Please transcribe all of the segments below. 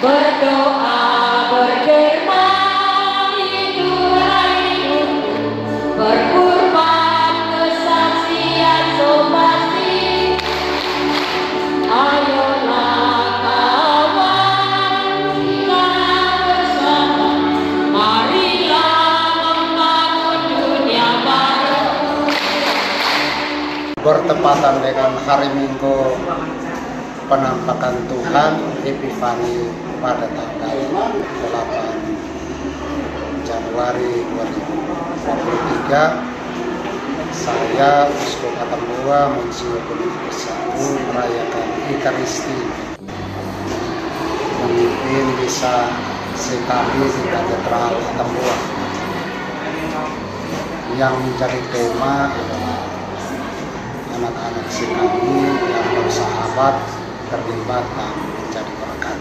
Berdoa berderma hidup untuk berkorban kesaksian somasi. Ayolah kawan kita bersama, marilah membangun dunia baru. Bertepatan dengan hari Minggu penampakan Tuhan Epifani pada tanggal 8 Januari 2023, saya Uskup Atambua Monsinyur Boniface I merayakan Ekaristi memimpin misa sekami di Katedral Atambua. Yang menjadi tema adalah anak-anak sekami yang bersahabat, terlibat dan menjadi berkat.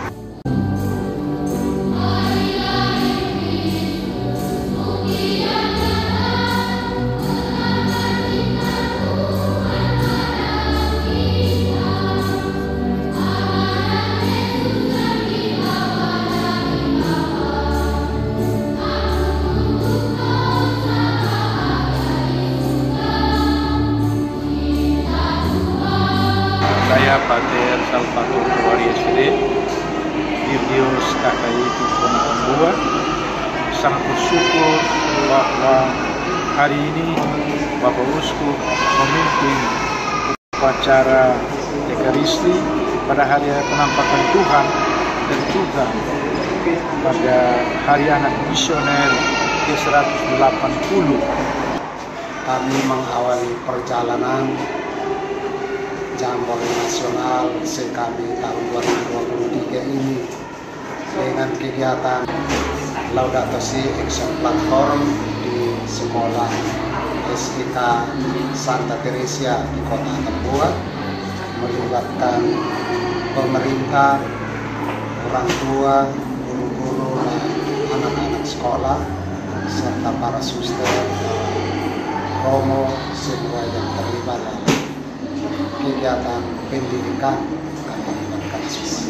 Saya Pater Salvatore Toari SD, Dirdios KKI Tumpona Atambua, sangat bersyukur bahwa hari ini Bapak Uskup memimpin upacara Ekaristi pada hari penampakan Tuhan dan juga pada Hari Anak Misioner ke-180. Kami mengawali perjalanan Jambore Nasional Sekami tahun 2023 ini dengan kegiatan Laudato Si Action Platform di Sekolah SIK Santa Teresia di Kota Atambua, melibatkan pemerintah, orang tua, guru-guru, dan anak-anak sekolah, serta para suster, romo, semua yang terlibat dalam kegiatan pendidikan kami libatkan semua.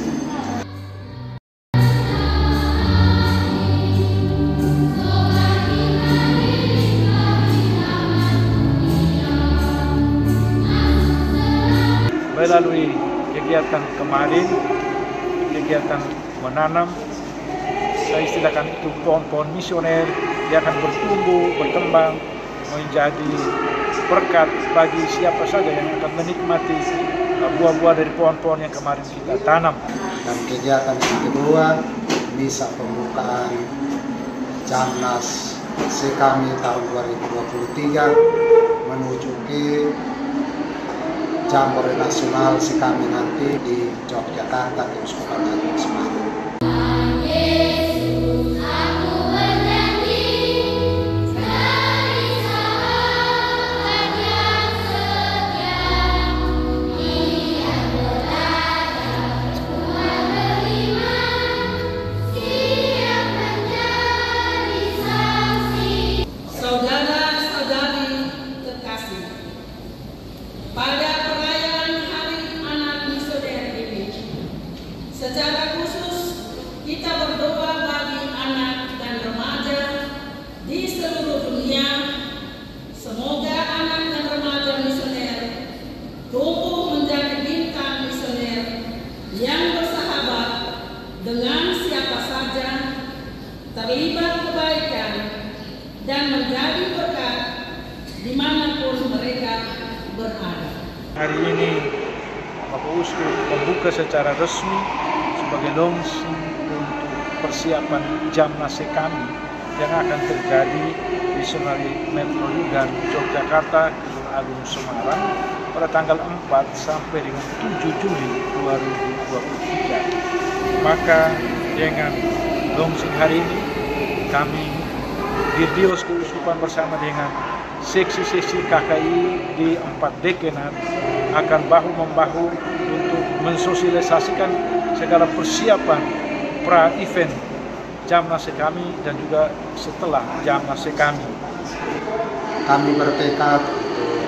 Melalui kegiatan kemarin, kegiatan menanam, saya istilahkan itu pohon-pohon misioner yang akan bertumbuh, berkembang, menjadi berkat bagi siapa saja yang akan menikmati buah-buah dari pohon-pohon yang kemarin kita tanam. Dan kegiatan yang kedua, misa pembukaan Jamnas Sekami tahun 2023 menuju ke Jambore Nasional Sekami nanti di Yogyakarta, di Uskupan Agung Semarang. Secara khusus, kita berdoa bagi anak dan remaja di seluruh dunia. Semoga anak dan remaja misioner tumbuh menjadi bintang misioner yang bersahabat dengan siapa saja, terlibat kebaikan, dan menjadi berkat dimanapun mereka berada. Hari ini Bapak Uskup membuka secara resmi sebagai launching untuk persiapan Jamnas Sekami yang akan terjadi di Senari Metro Yudan, Yogyakarta, Gedung Agung Semarang pada tanggal 4 sampai dengan 7 Juli 2023. Maka dengan launching hari ini, kami Dirdios Keuskupan bersama dengan seksi-seksi KKI di 4 dekanat akan bahu-membahu untuk mensosialisasikan segala persiapan pra-event Jamnas Sekami dan juga setelah Jamnas Sekami. Kami bertekad untuk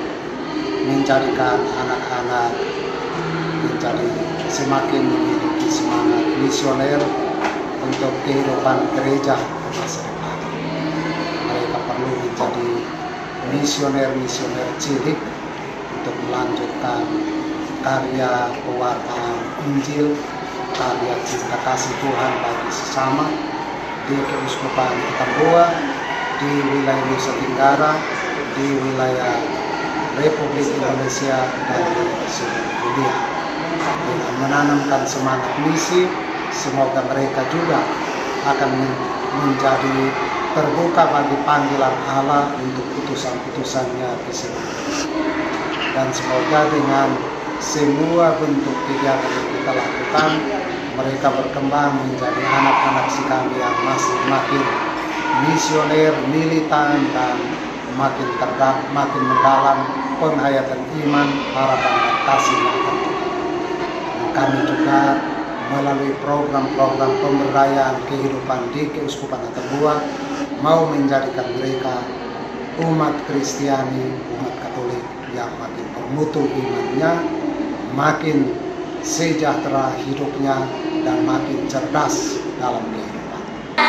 menjadikan anak-anak menjadi semakin memiliki semangat misioner untuk kehidupan gereja masa depan. Mereka perlu menjadi misioner-misioner cilik untuk melanjutkan karya pewartaan Injil, karya cinta kasih Tuhan bagi sesama di Keuskupan Atambua, di wilayah Nusa Tenggara, di wilayah Republik Indonesia, dan di seluruh dunia. Dengan menanamkan semangat misi, semoga mereka juga akan menjadi terbuka bagi panggilan Allah untuk utusan-utusannya ke seluruh dunia. Dan semoga dengan semua bentuk kegiatan yang kita lakukan, mereka berkembang menjadi anak-anak si kami yang masih makin misioner, militan, dan makin mendalam penghayatan iman, harapan, dan kasih yang akan Tuhan. Kami juga melalui program-program pemberdayaan kehidupan di Keuskupan Atambua mau menjadikan mereka umat Kristiani, umat Katolik yang makin bermutu imannya, makin sejahtera hidupnya, dan makin cerdas dalam kehidupan.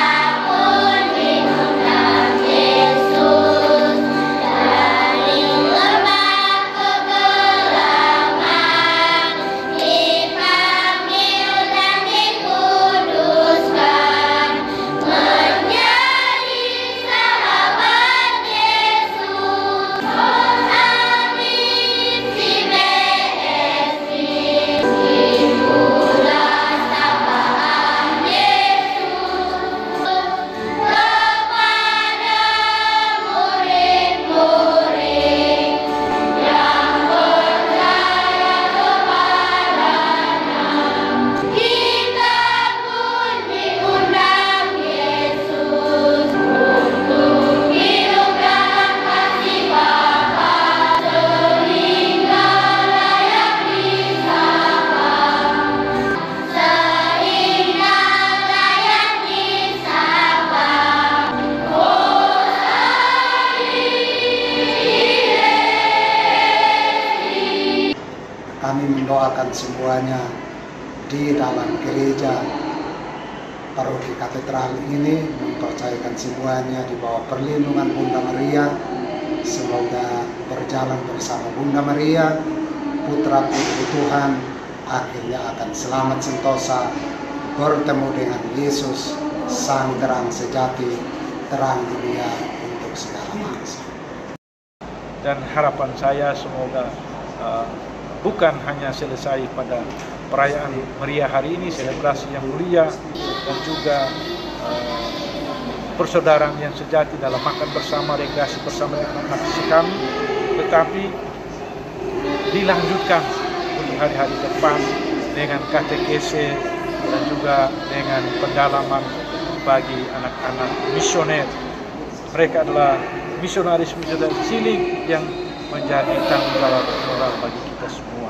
Kami mendoakan semuanya di dalam gereja paroki katedral ini, mempercayakan semuanya di bawah perlindungan Bunda Maria. Semoga berjalan bersama Bunda Maria, putra-putri Tuhan, akhirnya akan selamat sentosa bertemu dengan Yesus, Sang Terang Sejati, terang dunia untuk segala bangsa. Dan harapan saya semoga bukan hanya selesai pada perayaan meriah hari ini, selebrasi yang mulia, dan juga persaudaraan yang sejati dalam makan bersama, rekreasi bersama anak-anak kami, tetapi dilanjutkan untuk hari-hari depan dengan katekese dan juga dengan pendalaman bagi anak-anak misioner. Mereka adalah misionaris cilik yang menjadi tanggung jawab moral bagi kita semua.